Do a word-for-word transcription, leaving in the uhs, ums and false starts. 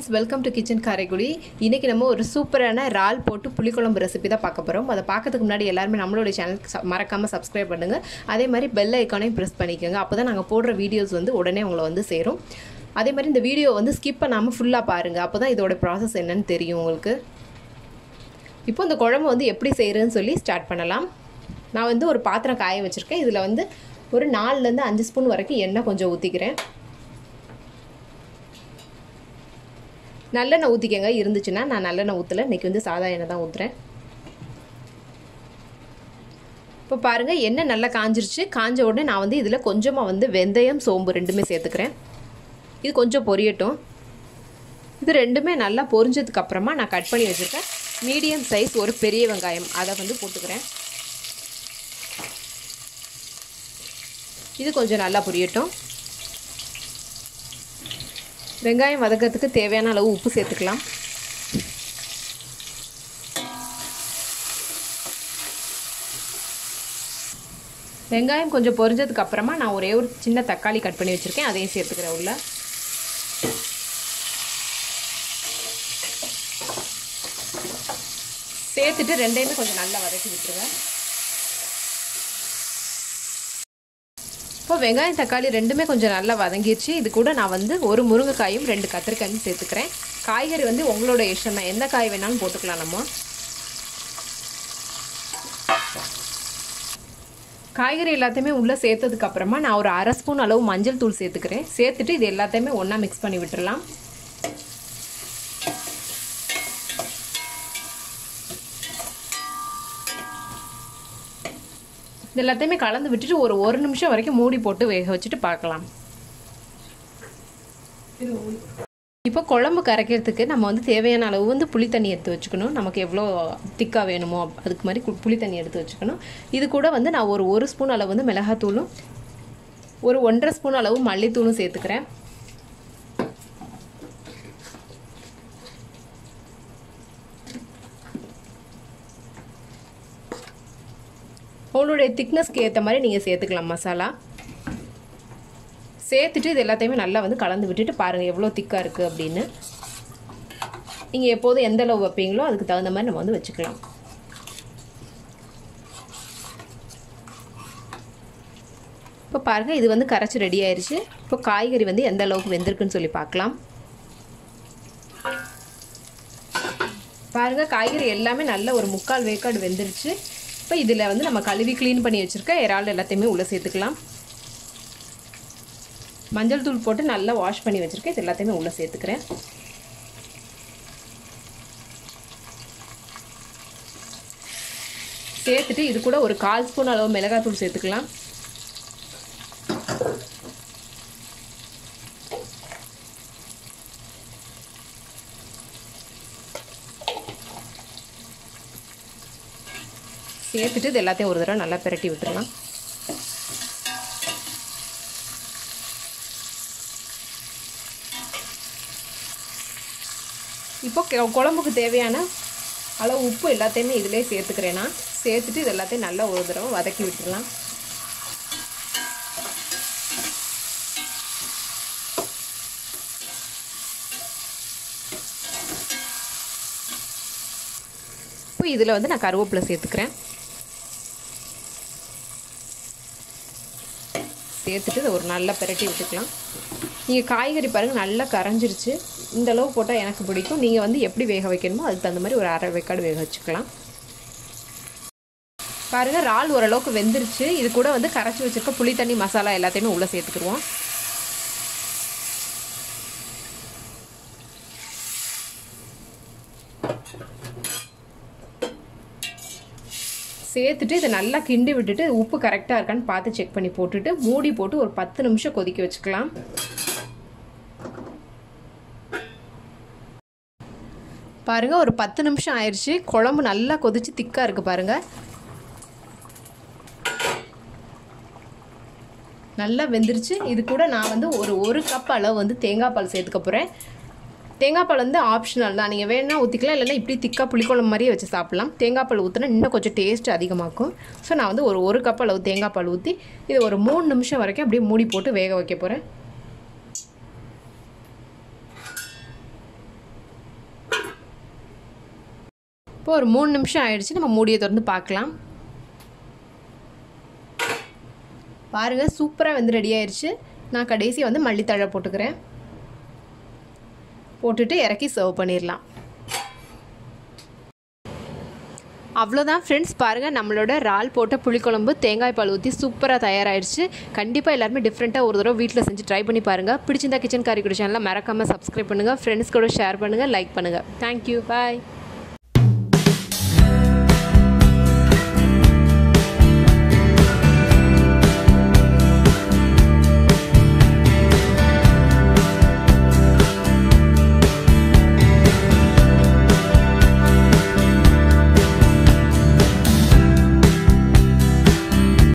friends, welcome to kitchen Karaikudi. இன்னைக்கு நம்ம ஒரு சூப்பரான இறால் போட்டு புளி குழம்பு ரெசிபி தான் பார்க்க போறோம். அத பார்க்கிறதுக்கு முன்னாடி எல்லாரும் நம்மளோட சேனலுக்கு மறக்காம subscribe பண்ணுங்க. அதே மாதிரி bell icon-ஐயும் press பண்ணிக்கங்க. அப்பதான் நாங்க போடுற வீடியோஸ் வந்து உடனே உங்களுக்கு வந்து சேரும். அதே மாதிரி இந்த வீடியோ வந்து ஸ்கிப் பண்ணாம ஃபுல்லா பாருங்க. அப்பதான் இதோட process என்னன்னு தெரியும் உங்களுக்கு. இப்போ இந்த குழம்பு வந்து எப்படி செய்யறதுன்னு சொல்லி ஸ்டார்ட் பண்ணலாம். நான் வந்து ஒரு பாத்திரம் காய வச்சிருக்கேன். இதுல வந்து ஒரு நாலு ல இருந்து அஞ்சு ஸ்பூன் வரைக்கும் எண்ணெய் கொஞ்சம் ஊத்திக்கிறேன். நல்லெண்ணெய் ஊத்திக்கங்க இருந்துச்சுனா நான் நல்லெண்ணெய் ஊத்தல இன்னைக்கு வந்து சாதா எண்ணெய் தான் ஊத்துறேன். இப்போ பாருங்க எண்ணெய் நல்லா காஞ்சிருச்சு. காஞ்ச உடனே நான் வந்து இதுல கொஞ்சமா வந்து வெந்தயம் சோம்பு ரெண்டுமே சேர்த்துக்கிறேன். இது கொஞ்சம் பொரியட்டும். இது ரெண்டுமே நல்லா பொரிஞ்சதுக்கு அப்புறமா நான் கட் பண்ணி வச்சிருக்கேன் மீடியம் சைஸ் ஒரு பெரிய வெங்காயம் அதை வந்து போட்டுக்கிறேன். இது கொஞ்சம் நல்லா பொரியட்டும். வெங்காயம் வதக்கிறதுக்கு தேவையான அளவு உப்பு சேர்த்துக்கலாம். வெங்காயம் கொஞ்சம் பொரிஞ்சதுக்கு அப்புறமா நான் ஒரே ஒரு சின்ன தக்காளி கட் பண்ணி வச்சிருக்கேன் அதையும் சேர்த்துக்கிறேன் உள்ள. சேர்த்துட்டு ரெண்டையுமே கொஞ்சம் நல்லா வதக்கி விட்டுருங்க. இப்போ வெங்காயம் தக்காளி ரெண்டுமே கொஞ்சம் நல்லா வதங்கிடுச்சு. இது கூட நான் வந்து ஒரு முருங்கைக்காயும் ரெண்டு கத்திரிக்காயும் சேர்த்துக்கிறேன். காய்கறி வந்து உங்களோட இஷ்டம் தான், எந்த காய் வேணாலும் போட்டுக்கலாம். நம்ம காய்கறி எல்லாத்தையுமே உள்ளே சேர்த்ததுக்கு அப்புறமா நான் ஒரு அரை ஸ்பூன் அளவு மஞ்சள் தூள் சேர்த்துக்கிறேன். சேர்த்துட்டு இது எல்லாத்தையுமே ஒன்றா மிக்ஸ் பண்ணி விட்டுடலாம். இது எல்லாத்தையுமே கலந்து விட்டுட்டு ஒரு ஒரு நிமிஷம் வரைக்கும் மூடி போட்டு வேக வச்சுட்டு பார்க்கலாம். இப்போ குழம்பு கரைக்கிறதுக்கு நம்ம வந்து தேவையான அளவு வந்து புளி தண்ணி எடுத்து வச்சுக்கணும். நமக்கு எவ்வளோ திக்காக வேணுமோ அதுக்கு மாதிரி புளி தண்ணி எடுத்து வச்சுக்கணும். இது கூட வந்து நான் ஒரு ஒரு ஸ்பூன் அளவு வந்து மிளகாத்தூளும் ஒரு ஒன்றரை ஸ்பூன் அளவு மல்லித்தூளும் சேர்த்துக்கிறேன். உங்களுடைய திக்னஸ்க்கு ஏற்ற மாதிரி நீங்கள் சேர்த்துக்கலாம் மசாலா. சேர்த்துட்டு இது எல்லாத்தையுமே நல்லா வந்து கலந்து விட்டுட்டு பாருங்கள் எவ்வளோ திக்காக இருக்குது அப்படின்னு. நீங்கள் எப்போதும் எந்த அளவு வைப்பீங்களோ அதுக்கு தகுந்த மாதிரி நம்ம வந்து வச்சுக்கலாம். இப்போ பாருங்கள் இது வந்து கரைச்சி ரெடி ஆயிடுச்சு. இப்போ காய்கறி வந்து எந்த அளவுக்கு வெந்திருக்குன்னு சொல்லி பார்க்கலாம். பாருங்கள் காய்கறி எல்லாமே நல்ல ஒரு முக்கால் வேக்காடு வெந்துருச்சு. இப்போ இதில் வந்து நம்ம கழுவி க்ளீன் பண்ணி வச்சுருக்க இறால் எல்லாத்தையுமே உள்ளே சேர்த்துக்கலாம். மஞ்சள் தூள் போட்டு நல்லா வாஷ் பண்ணி வச்சுருக்கேன். இது எல்லாத்தையுமே உள்ளே சேர்த்துக்கிறேன். சேர்த்துட்டு இது கூட ஒரு கால் ஸ்பூன் அளவு மிளகாய் தூள் சேர்த்துக்கலாம். சேர்த்துட்டு இது எல்லாத்தையும் ஒரு தடவை நல்லா பிரட்டி விட்டுடலாம். இப்போ குழம்புக்கு தேவையான அளவு உப்பு எல்லாத்தையுமே இதிலே சேர்த்துக்கிறேன் நான். சேர்த்துட்டு இது எல்லாத்தையும் நல்லா ஒரு தடவை வதக்கி விட்டுடலாம். இப்போ இதில் வந்து நான் கருவேப்பிலை சேர்த்துக்கிறேன். சேர்த்துட்டு இதை ஒரு நல்லா பிரட்டி விட்டுக்கலாம். நீங்கள் காய்கறி பாருங்கள் நல்லா கரைஞ்சிருச்சு. இந்த அளவு போட்டால் எனக்கு பிடிக்கும். நீங்கள் வந்து எப்படி வேக வைக்கணுமோ அதுக்கு தகுந்த மாதிரி ஒரு அரை வேக்காடு வேக வச்சுக்கலாம். பாருங்கள் இறால் ஓரளவுக்கு வெந்துருச்சு. இது கூட வந்து கரைச்சி வச்சுருக்க புளி தண்ணி மசாலா எல்லாத்தையுமே உள்ளே சேர்த்துக்குருவோம். சேர்த்துட்டு இதை நல்லா கிண்டி விட்டுட்டு உப்பு கரெக்டாக இருக்கான்னு பார்த்து செக் பண்ணி போட்டுட்டு மூடி போட்டு ஒரு பத்து நிமிஷம் கொதிக்க வச்சுக்கலாம். பாருங்க ஒரு பத்து நிமிஷம் ஆயிடுச்சு. குழம்பு நல்லா கொதிச்சு திக்காக இருக்குது பாருங்கள். நல்லா வெந்துருச்சு. இது கூட நான் வந்து ஒரு ஒரு கப் அளவு வந்து தேங்காய் பால் சேர்த்துக்க போகிறேன். தேங்காய் பால் வந்து ஆப்ஷனல் தான், நீங்கள் வேணா ஊற்றிக்கலாம், இல்லைன்னா இப்படி திக்காக புளிக்குழம்பு மாதிரியே வச்சு சாப்பிட்லாம். தேங்காய் பால் ஊற்றினா இன்னும் கொஞ்சம் டேஸ்ட் அதிகமாகும். ஸோ நான் வந்து ஒரு ஒரு கப் அளவு தேங்காய் பால் ஊற்றி இது ஒரு மூணு நிமிஷம் வரைக்கும் அப்படியே மூடி போட்டு வேக வைக்க போகிறேன். இப்போ ஒரு மூணு நிமிஷம் ஆயிடுச்சு. நம்ம மூடியை திறந்து பார்க்கலாம். பாருங்கள், சூப்பராக வந்து ரெடி ஆயிடுச்சு. நான் கடைசி வந்து மல்லித்தழை போட்டுக்கிறேன். போட்டுட்டு இறக்கி சர்வ் பண்ணிடலாம். அவ்வளோதான் ஃப்ரெண்ட்ஸ். பாருங்கள், நம்மளோட இறால் போட்ட புளிக்குழம்பு தேங்காய் பால் ஊற்றி சூப்பராக தயாராகிடுச்சு. கண்டிப்பாக எல்லாருமே டிஃப்ரெண்ட்டாக ஒரு தடவை வீட்டில் செஞ்சு ட்ரை பண்ணி பாருங்கள். பிடிச்சிருந்தா கிச்சன் காரைக்குடி சேனலில் மறக்காமல் சப்ஸ்கிரைப் பண்ணுங்கள். ஃப்ரெண்ட்ஸ் கூட ஷேர் பண்ணுங்கள், லைக் பண்ணுங்கள். தேங்க்யூ, பாய்.